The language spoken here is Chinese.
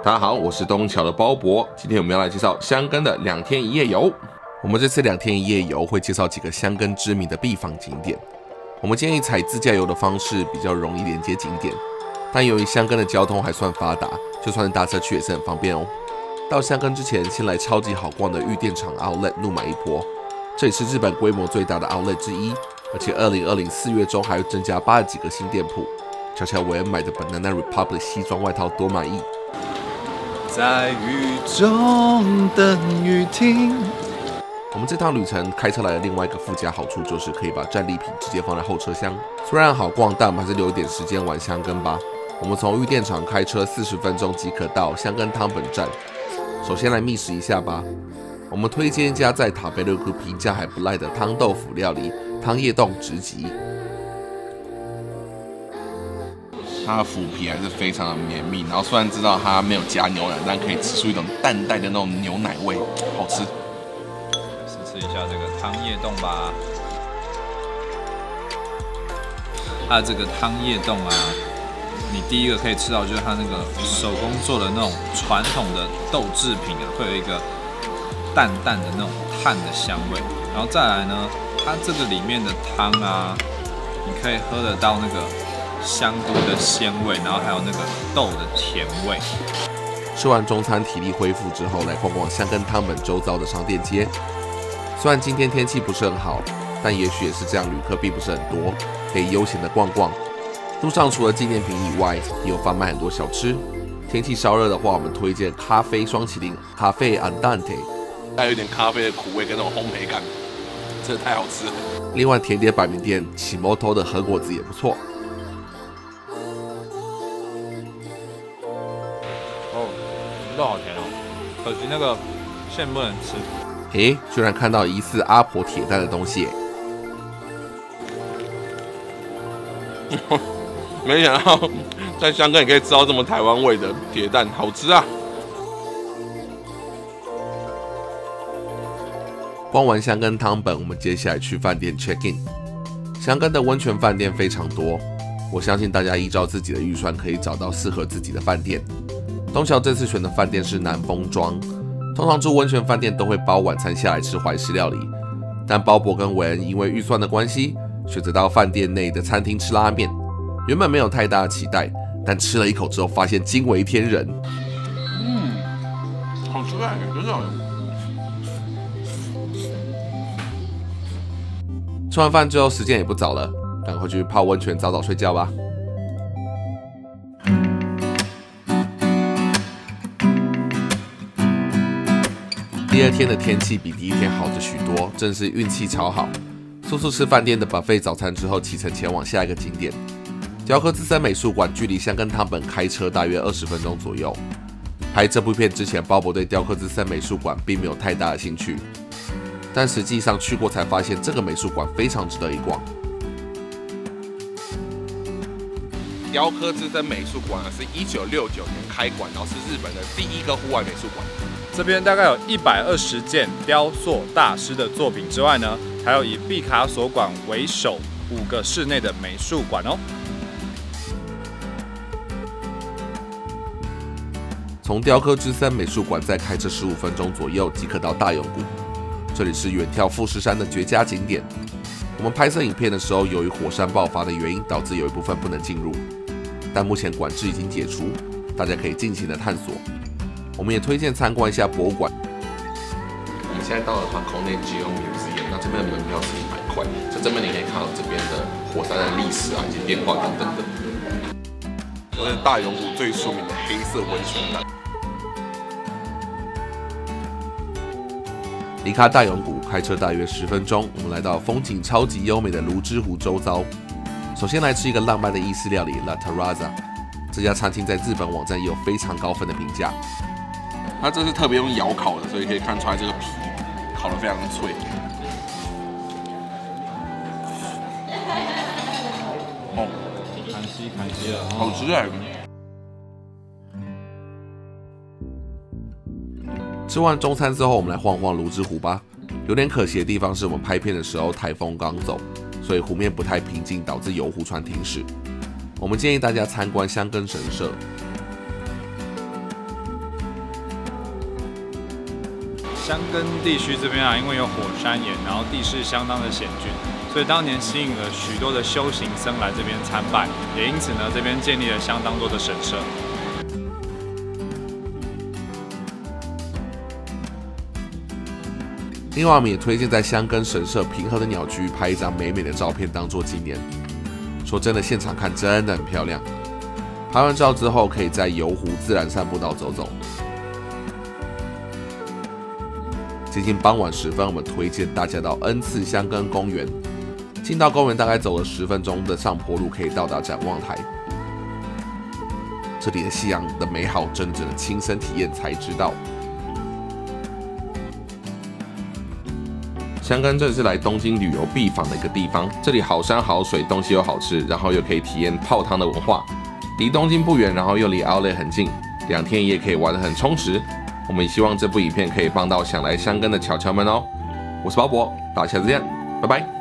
大家好，我是东桥的包伯，今天我们要来介绍箱根的2天1夜游。我们这次2天1夜游会介绍几个箱根知名的必访景点。我们建议采自驾游的方式，比较容易连接景点。但由于箱根的交通还算发达，就算是搭车去也是很方便哦。到箱根之前，先来超级好逛的御电场 Outlet 怒买一波，这也是日本规模最大的 Outlet 之一，而且2020 4月中还会增加80几个新店铺。瞧瞧韦恩买的 Banana Republic 西装外套多满意。 在雨中等雨停。 我们这趟旅程开车来的另外一个附加好处就是可以把战利品直接放在后车厢。虽然好逛，但我们还是留一点时间玩箱根吧。我们从御电场开车40分钟即可到箱根汤本站。首先来觅食一下吧。我们推荐一家在塔贝勒库评价还不赖的汤豆腐料理汤叶洞直吉。它的腐皮还是非常的绵密，然后虽然知道它没有加牛奶，但可以吃出一种淡淡的那种牛奶味，好吃。 试吃一下这个汤叶冻吧。它这个汤叶冻啊，你第一个可以吃到就是它那个手工做的那种传统的豆制品啊，会有一个淡淡的那种炭的香味，然后再来呢，它这个里面的汤啊，你可以喝得到那个香菇的鲜味，然后还有那个豆的甜味。 吃完中餐体力恢复之后，来逛逛箱根汤本周遭的商店街。虽然今天天气不是很好，但也许也是这样，旅客并不是很多，可以悠闲的逛逛。路上除了纪念品以外，也有贩卖很多小吃。天气稍热的话，我们推荐咖啡双麒麟咖啡 Andante， 带有一点咖啡的苦味跟那种烘焙感，真的太好吃了。另外，甜点百名店起摩头的和果子也不错。 肉好甜哦，可惜那个馅不能吃。 居然看到疑似阿婆铁蛋的东西没想到在香港也可以吃到这么台湾味的铁蛋，好吃啊！逛完箱根汤本，我们接下来去饭店 check in。箱根的温泉饭店非常多，我相信大家依照自己的预算可以找到适合自己的饭店。东桥这次选的饭店是南风庄，通常住温泉饭店都会包晚餐下来吃怀石料理，但包伯跟韦恩因为预算的关系，选择到饭店内的餐厅吃拉面。原本没有太大的期待，但吃了一口之后发现惊为天人。好吃哎，真的。吃完饭之后时间也不早了，赶快去泡温泉早早睡觉吧。第二天的天气比第一天好着许多，真是运气超好。速速吃饭店的 buffet 早餐之后，启程前往下一个景点——雕刻资深美术馆，距离箱根汤本开车大约20分钟左右。拍这部片之前，包伯对雕刻资深美术馆并没有太大的兴趣，但实际上去过才发现，这个美术馆非常值得一逛。雕刻资深美术馆是1969年开馆，然后是日本的第一个户外美术馆。 这边大概有120件雕塑大师的作品之外呢，还有以毕卡索馆为首5个室内的美术馆哦。 从雕刻之森美术馆再开车15分钟左右即可到大永谷，这里是远眺富士山的绝佳景点。我们拍摄影片的时候，由于火山爆发的原因，导致有一部分不能进入，但目前管制已经解除，大家可以尽情的探索。我们也推荐参观一下博物馆。我们现在到了Hakone Geo Museum，那这边的门票是100块。在这边你可以看到这边的火山的历史啊，以及变化等等的。这是大永谷最出名的黑色温泉蛋。离开大永谷开车大约10分钟，我们来到风景超级优美的泸沽湖周遭。首先来吃一个浪漫的意式料理 La Terrazza， 这家餐厅在日本网站也有非常高分的评价。它这是特别用窑烤的，所以可以看出来这个皮烤得非常的脆。 看西了， 好吃哎！吃完中餐之后，我们来晃晃泸沽湖吧。有点可惜的地方是我们拍片的时候台风刚走，所以湖面不太平静，导致游湖船停驶。我们建议大家参观箱根神社。 箱根地区这边啊，因为有火山岩，然后地势相当的险峻，所以当年吸引了许多的修行僧来这边参拜，也因此呢，这边建立了相当多的神社。 另外，我们也推荐在箱根神社平和的鸟居拍一张美美的照片当做纪念。说真的，现场看真的很漂亮。拍完照之后，可以在游湖自然散步道走走。接近傍晚时分，我们推荐大家到恩赐箱根公园。进到公园大概走了10分钟的上坡路，可以到达展望台。这里的夕阳的美好，真正的亲身体验才知道。箱根这是来东京旅游必访的一个地方，这里好山好水，东西又好吃，然后又可以体验泡汤的文化。离东京不远，然后又离 Outlet 很近，2天1夜可以玩得很充实。我们也希望这部影片可以帮到想来箱根的侨侨们哦。我是包博，大家下次见，拜拜。